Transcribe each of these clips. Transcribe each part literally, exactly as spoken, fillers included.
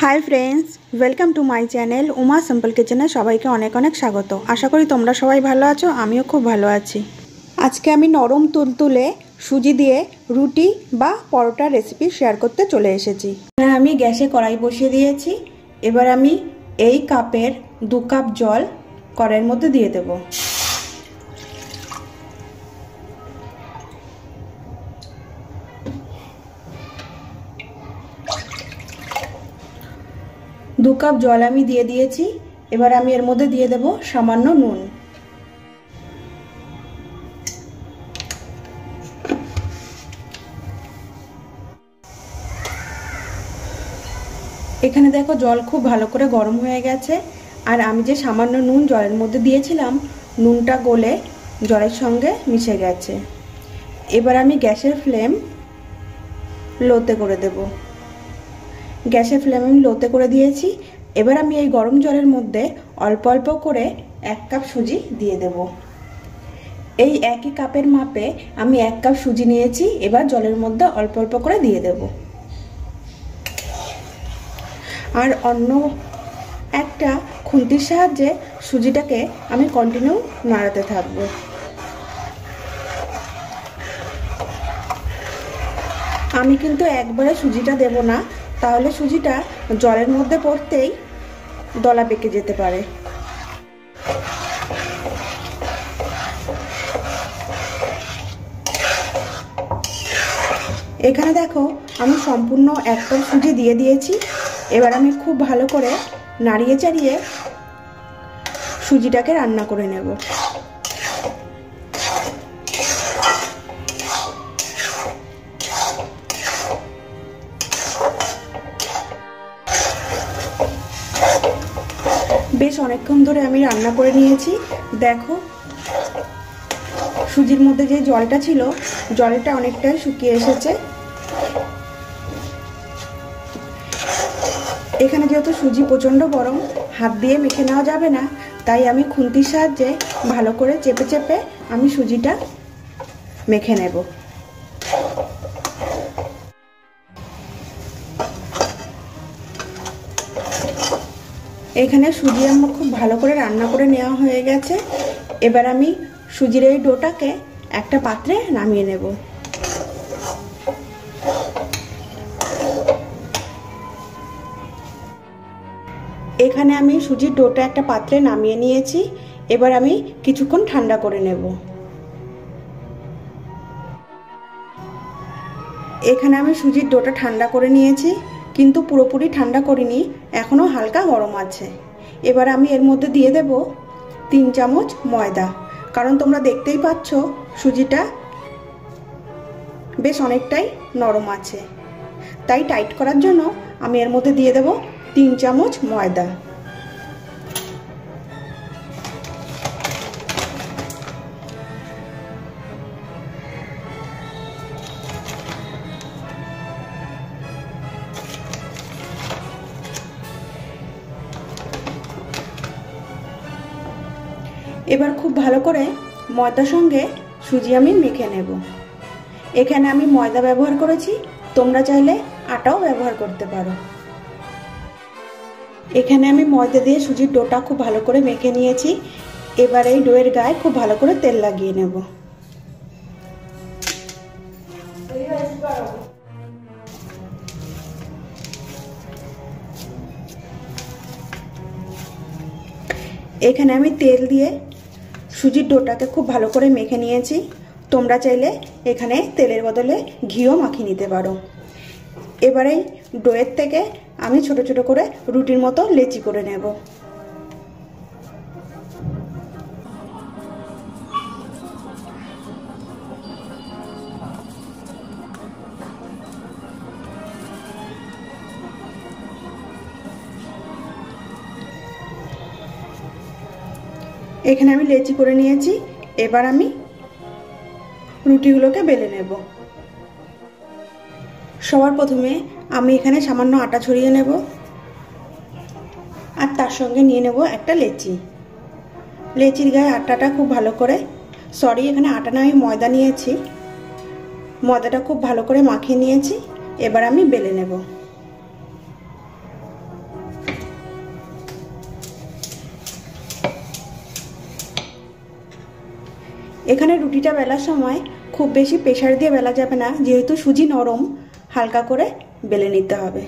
High friends welcome to my channel Uma simple किचेने सबाइके अनेक अनेक स्वागत। आशा करी तोमरा सबाई भालो आछो, आमिओ खूब भालो आछि। आजके आमि नरम तुलतुले सुजी दिए रुटी बा परोटा रेसिपि शेयर करते चले एसेछि। आमि ग्यासे कड़ाई बसिए दिएछि। एबार आमि एई कापेर दो काप जल कड़ाइयेर मध्य दिए देब। दो कप जल आमी दिए दिएछि। एबार आमी एर मध्य दिए देब सामान्य नुन। एखाने देखो जल खूब भालो करे गरम हये गेछे और आमी जे सामान्य नुन जलेर मध्य दिएछिलाम नुनटा गले जलेर संगे मिशे गेछे। एबार आमी ग्यासेर फ्लेम लोते करे देब। গ্যাসের ফ্লেম আমি লোতে করে দিয়েছি। এবার আমি এই গরম জলের মধ্যে অল্প অল্প করে এক কাপ সুজি দিয়ে দেব। এই একই কাপের মাপে আমি এক কাপ সুজি নিয়েছি। এবার জলের মধ্যে অল্প অল্প করে দিয়ে দেব। আর অন্য একটা খুন্তির সাহায্যে সুজিটাকে আমি কন্টিনিউ নাড়াতে থাকব। আমি কিন্তু একবারে সুজিটা দেব না, তাহলে সুজিটা জলের মধ্যে পড়তেই দলা পেকে যেতে পারে। এখানে দেখো আমি সম্পূর্ণ এক কাপ সুজি দিয়ে দিয়েছি। এবার আমি খুব ভালো করে নাড়িয়ে চাড়িয়ে সুজিটাকে রান্না করে নেব। বেশ অনেকক্ষণ ধরে আমি রান্না করে নিয়েছি। দেখো সুজির মধ্যে যে জলটা ছিল জলটা অনেকটাই শুকিয়ে এসেছে। এখানে যেহেতু সুজি প্রচন্ড গরম হাত দিয়ে মেখে নেওয়া যাবে না, তাই আমি খুন্তির সাহায্যে ভালো করে চেপে চেপে আমি সুজিটা মেখে নেব। এখানে সুজি আমার খুব ভালো করে রান্না করে নেওয়া হয়ে গেছে। এবার আমি সুজির এই ডোটাকে একটা পাত্রে নামিয়ে নেব। এখানে আমি সুজির ডোটা একটা পাত্রে নামিয়ে নিয়েছি। এবার আমি কিছুক্ষণ ঠান্ডা করে নেব। এখানে আমি সুজির ডোটা ঠান্ডা করে নিয়েছি, কিন্তু পুরোপুরি ঠান্ডা করিনি, এখনো হালকা গরম আছে। এবার আমি এর মধ্যে দিয়ে দেব তিন চামচ ময়দা। কারণ তোমরা দেখতেই পাচ্ছ সুজিটা বেশ অনেকটাই নরম আছে, তাই টাইট করার জন্য আমি এর মধ্যে দিয়ে দেব তিন চামচ ময়দা। এবার খুব ভালো করে ময়দার সঙ্গে সুজি আমি মেখে নেব। এখানে আমি ময়দা ব্যবহার করেছি, তোমরা চাইলে আটাও ব্যবহার করতে পারো। এখানে আমি ময়দা দিয়ে সুজির ডোটা খুব ভালো করে মেখে নিয়েছি। এবার এই ডোয়ের গায়ে খুব ভালো করে তেল লাগিয়ে নেব। এখানে আমি তেল দিয়ে সুজির ডোটাকে খুব ভালো করে মেখে নিয়েছি। তোমরা চাইলে এখানে তেলের বদলে ঘিও মাখিয়ে নিতে পারো। এবারে ডোয়ের থেকে আমি ছোট ছোট করে রুটির মতো লেচি করে নেব। এখানে আমি লেচি করে নিয়েছি। এবার আমি রুটিগুলোকে বেলে নেব। সবার প্রথমে আমি এখানে সামান্য আটা ছড়িয়ে নেব আর তার সঙ্গে নিয়ে নেব একটা লেচি। লেচির গায়ে আটাটা খুব ভালো করে, সরি এখানে আটা না আমি ময়দা নিয়েছি, ময়দাটা খুব ভালো করে মাখিয়ে নিয়েছি। এবার আমি বেলে নেব। এখানে রুটিটা বেলার সময় খুব বেশি প্রেসার দিয়ে বেলা যাবে না, যেহেতু সুজি নরম, হালকা করে বেলে নিতে হবে।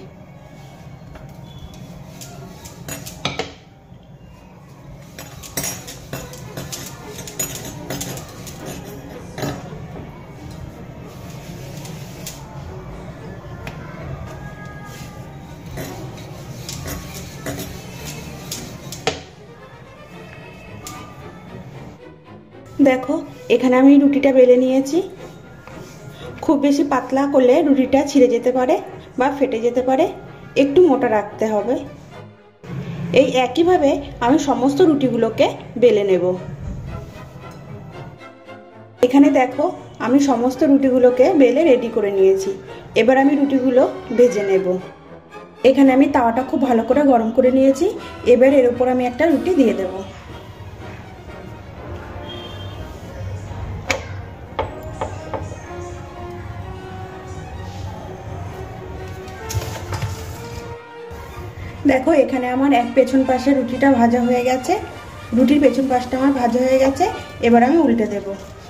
দেখো এখানে আমি রুটিটা বেলে নিয়েছি। খুব বেশি পাতলা করলে রুটিটা ছিঁড়ে যেতে পারে বা ফেটে যেতে পারে, একটু মোটা রাখতে হবে। এই একইভাবে আমি সমস্ত রুটিগুলোকে বেলে নেব। এখানে দেখো আমি সমস্ত রুটিগুলোকে বেলে রেডি করে নিয়েছি। এবার আমি রুটিগুলো ভেজে নেব। এখানে আমি তাওয়াটা খুব ভালো করে গরম করে নিয়েছি। এবার এর উপর আমি একটা রুটি দিয়ে দেব। দেখো এখানে আমার এক পেছন পাশে রুটিটা ভাজা হয়ে গেছে। রুটির পেছন পাশটা আমার ভাজা হয়ে গেছে। এবার আমি উল্টে দেব।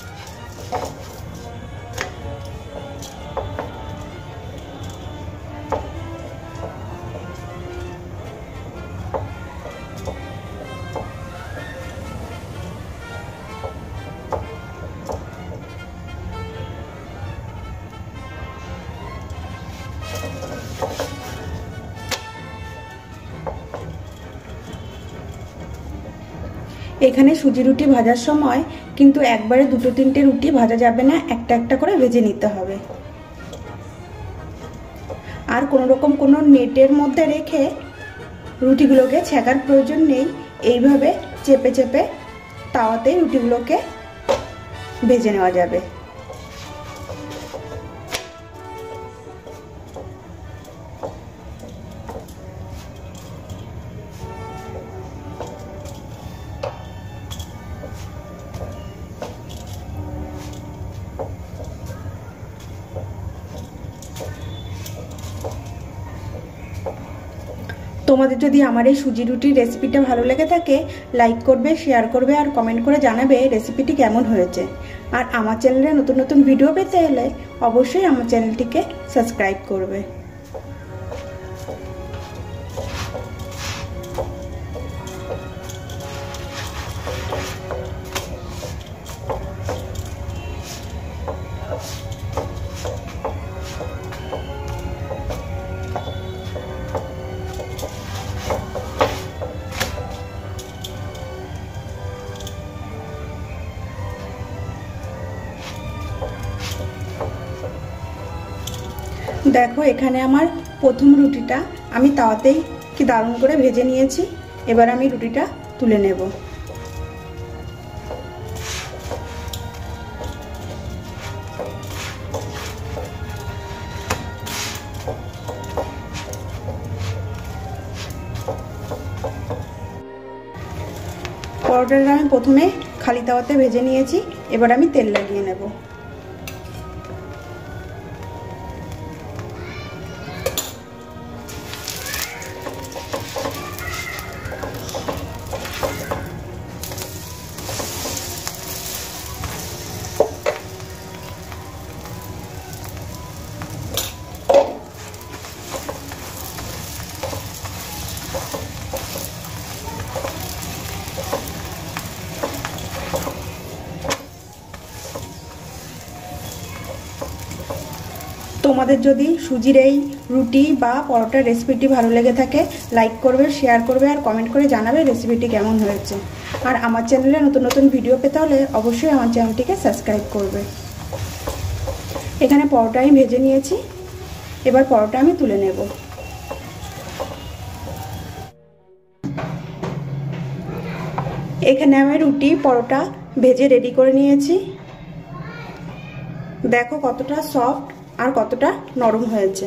এখানে সুজি রুটি ভাজার সময় কিন্তু একবারে দুটো তিনটে রুটি ভাজা যাবে না, একটা একটা করে ভেজে নিতে হবে। আর কোনো রকম কোনো নেটের মধ্যে রেখে রুটিগুলোকে ছেঁকার প্রয়োজন নেই। এইভাবে চেপে চেপে তাওয়াতে রুটিগুলোকে ভেজে নেওয়া যাবে। তোমাদের যদি আমার এই সুজি রুটির রেসিপিটা ভালো লেগে থাকে, লাইক করবে, শেয়ার করবে আর কমেন্ট করে জানাবে রেসিপিটি কেমন হয়েছে। আর আমার চ্যানেলে নতুন নতুন ভিডিও পেতে হলে অবশ্যই আমার চ্যানেলটিকে সাবস্ক্রাইব করবে। দেখো এখানে আমার প্রথম রুটিটা আমি তাওয়াতেই কি দারুণ করে ভেজে নিয়েছি। এবার আমি রুটিটা তুলে নেব। পরোটাটা আমি প্রথমে খালি তাওয়াতে ভেজে নিয়েছি। এবার আমি তেল লাগিয়ে নেব। তোমাদের যদি সুজির এই রুটি বা পরোটার রেসিপিটি ভালো লেগে থাকে, লাইক করবে, শেয়ার করবে আর কমেন্ট করে জানাবে রেসিপিটি কেমন হয়েছে। আর আমার চ্যানেলে নতুন নতুন ভিডিও পেতে হলে অবশ্যই আমার চ্যানেলটিকে সাবস্ক্রাইব করবে। এখানে পরোটা আমি ভেজে নিয়েছি। এবার পরোটা আমি তুলে নেব। এখানে আমি রুটি পরোটা ভেজে রেডি করে নিয়েছি। দেখো কতটা সফট আর কতটা নরম হয়েছে।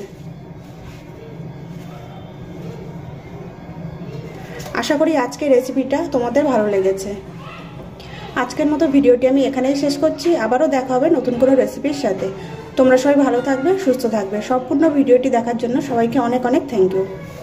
আশা করি আজকের রেসিপিটা তোমাদের ভালো লেগেছে। আজকের মতো ভিডিওটি আমি এখানেই শেষ করছি। আবারও দেখা হবে নতুন কোনো রেসিপির সাথে। তোমরা সবাই ভালো থাকবে, সুস্থ থাকবে। সম্পূর্ণ ভিডিওটি দেখার জন্য সবাইকে অনেক অনেক থ্যাংক ইউ।